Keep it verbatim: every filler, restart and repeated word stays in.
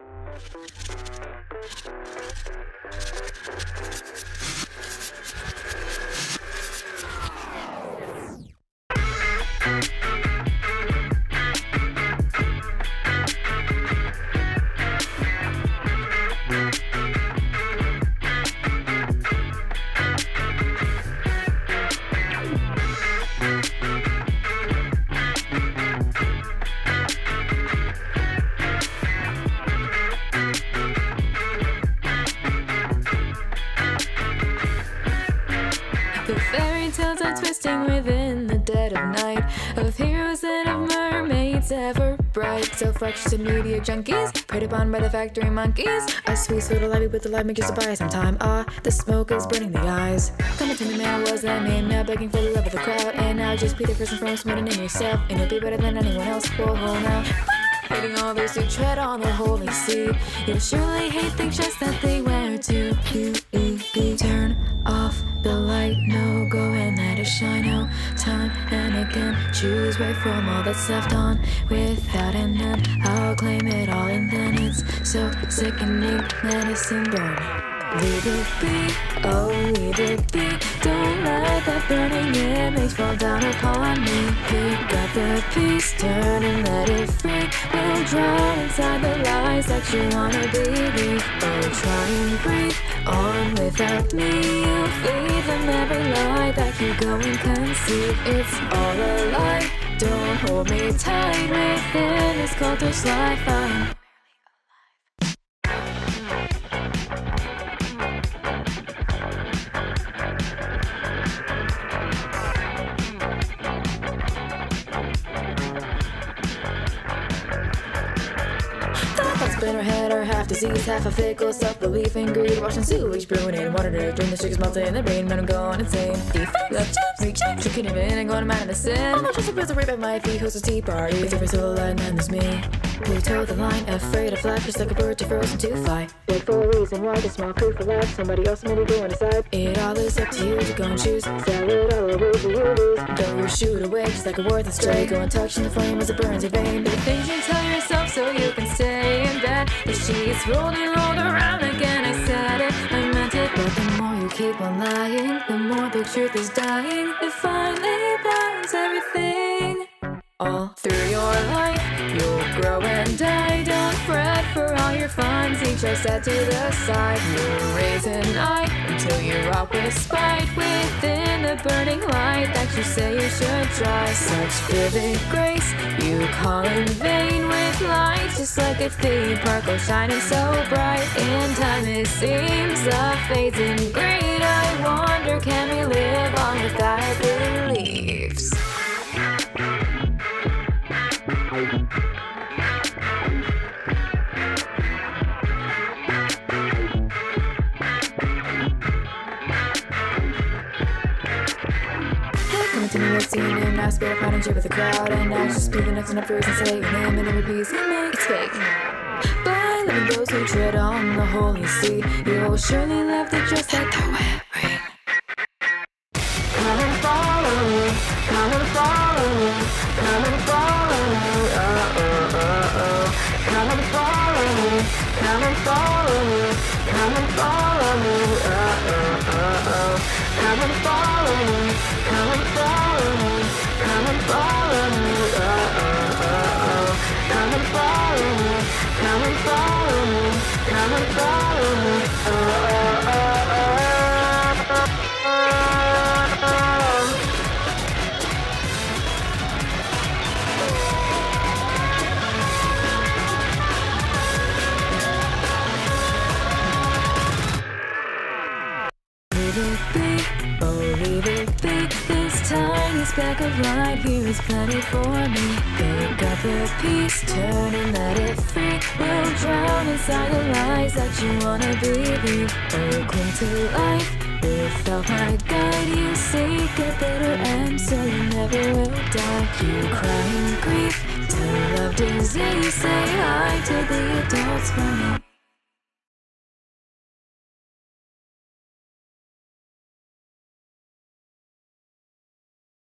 The fairy tales are twisting within the dead of night, of heroes and of mermaids ever bright. Self-righteous and media junkies, preyed upon by the factory monkeys. A sweet sort of lobby with the light makers to buy some time. Ah, the smoke is burning the eyes. Coming to me, man, was that name? Now begging for the love of the crowd. And now just be the person from smarter than yourself, and you'll be better than anyone else. Whoa, whoa, now. Hating all those who tread on the holy sea. You'll surely hate the dress that they wear too. You, you, you. Turn off the light, no go and let it shine out. Time and again, choose right from all that's left on. Without an end, I'll claim it all, and then it's so sickening. Medicine burn. Leave it be, oh leave it be. Don't let that burning image fall down upon me. Pick up the piece, turn and let it free. We'll drown inside the lies that you wanna believe. Oh, try and breathe on without me. You'll feed them every lie that you go and conceive. It's all a lie, don't hold me tight within this cultish life. I'm in her head, her half disease, half a fickle self-belief and greed. Washing sewage, brewing in water to drain the sugars melting in the brain, but I'm going insane. Defect, love chips, reject, drinking it in and going to mad innocent. I'm not just a prisoner, rape at my feet, host a tea party. With every soul and then there's me. Who told the line, afraid of flight, just like a bird too frozen to fly. Wait for a reason why, the small crew for life. Somebody else may be going aside. It all is up to you to go and choose. Sell it all away for you lose. Throw your shoot away just like a worthless stray. Go and touch in the flame as it burns your vein. Do the things you tell yourself so you can stay in bed. The sheets rolled and rolled around again. I said it, I meant it. But the more you keep on lying, the more the truth is dying. It finally burns everything. All through your life, you'll grow and die. Don't fret for all your fun. Each are set to the side. You'll raise an eye until you rock with spite. Within the burning light that you say you should try. Such vivid grace, you call in vain. With light just like a theme park, oh shining so bright. In time it seems a fading green. I wonder, can we live on without our beliefs? To me, I've seen him now, spit up and shit with the crowd. And now just be the next one up first and say your name and every piece he makes fake. By loving those who tread on the holy sea, you'll surely love the dress that they're wearing. Come and follow me, come and follow me, come and follow me, oh oh oh oh. Come and follow me, come and follow me, come and follow me, oh oh oh oh. Come and follow me, come and follow me, come and follow me, oh oh oh oh. Come and follow me, come and follow me, come and follow me, oh oh oh oh. Leave it be, oh leave it be. This tiny speck of light here is plenty for me. Pick up the piece, turn and let it free. We'll drown inside the lies that you wanna believe. Oh, cling to life, without my guide you seek a bitter end, so you never will die. You cry in grief, to love disease, say hi to the adults for me.